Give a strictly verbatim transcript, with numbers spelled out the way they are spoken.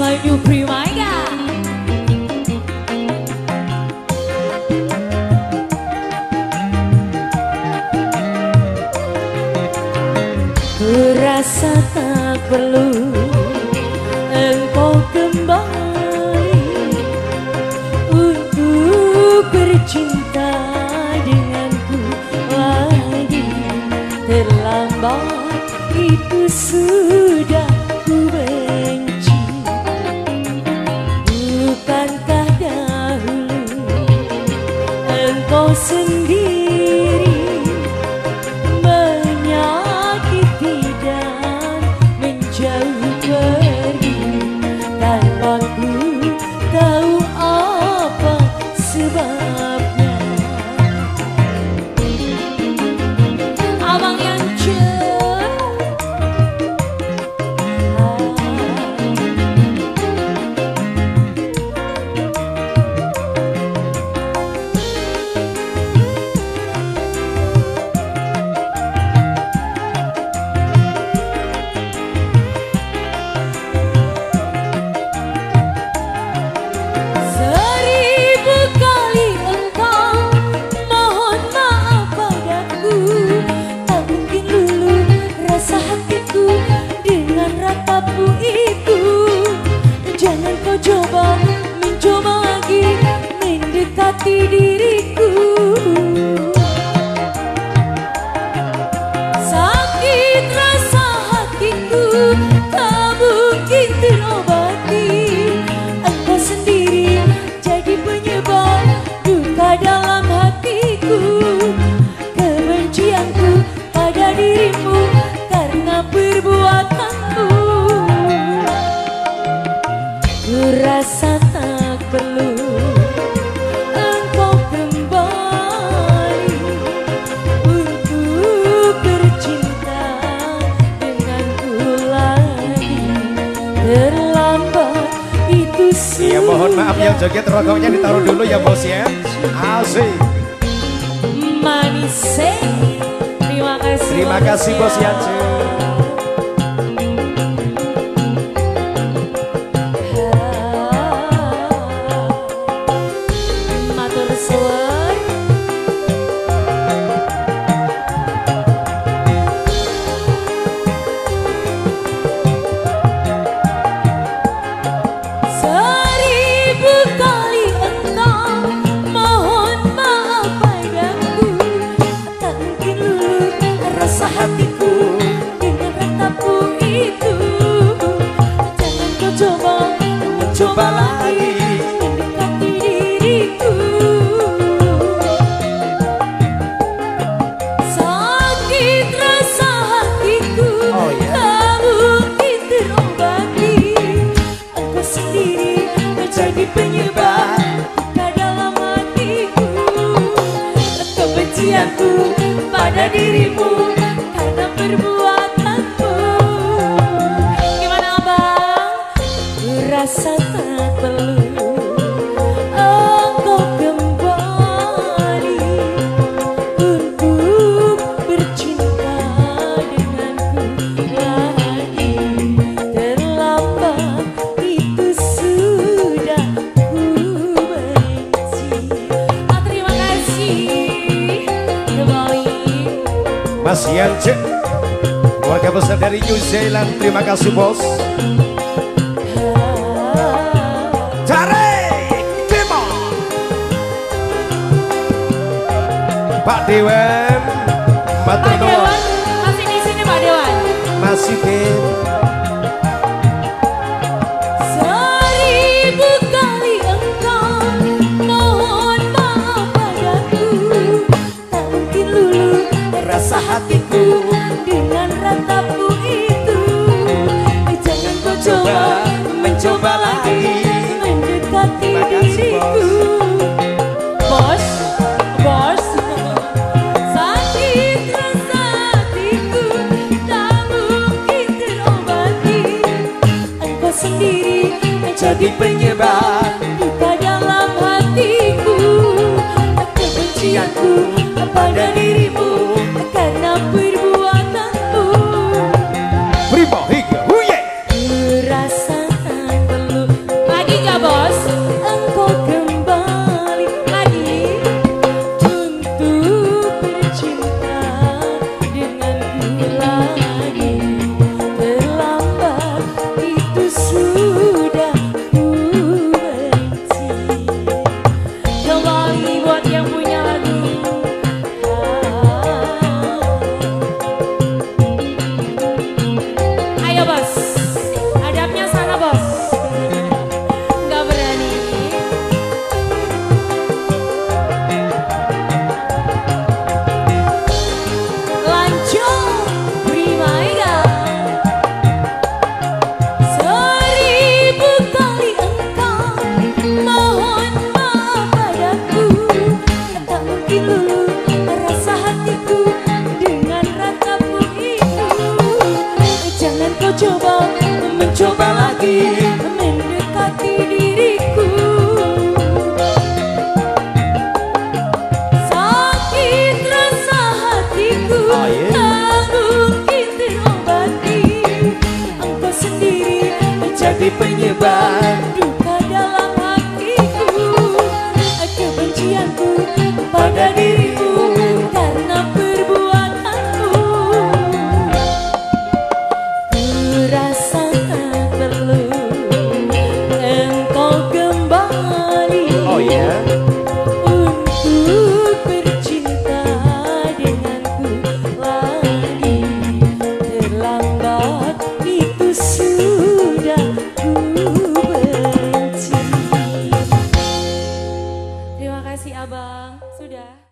Banyu Primaya. Kurasa tak perlu engkau kembali untuk bercinta denganku lagi. Terlambat itu sudah ku benci. Bukankah dahulu engkau sendiri menyakiti dan menjauh pergi tanpa ku tahu apa sebabnya. Abang yang diriku. Sakit rasa hatiku tak mungkin terobati. Engkau sendiri jadi penyebab duka dalam hatiku. Kebencianku pada dirimu karena perbuatanmu. Ku rasa tak perlu ya, mohon maaf yang joget rokoknya ditaruh dulu ya bos ya. Asik. Manis. Terima kasih. Terima kasih bos Yance. Matur suwun. Coba lagi mendekati diriku. Sakit rasa hatiku oh, yeah. tak mungkin terobati. Engkau sendiri menjadi penyebab duka dalam hatiku. Kebencianku pada dirimu karena perbuatanmu. Gimana abang? Rasa tak perlu engkau kembali untuk bercinta denganku lagi. Terlambat itu sudah ku benci. Ah, terima kasih kembali Mas Yance, keluarga besar dari New Zealand. Terima kasih bos. Pak Dewan, Pak Dewan, masih di sini Pak Dewan? Masih Ben. Seribu kali engkau mohon maaf padaku, tak mungkin luluh rasa hatiku dengan ratamu itu. Jangan kau coba mencoba lagi mendekati diriku. Bos, bos. Sakit rasa hatiku tak mungkin terobati. Terima kasih abang, sudah.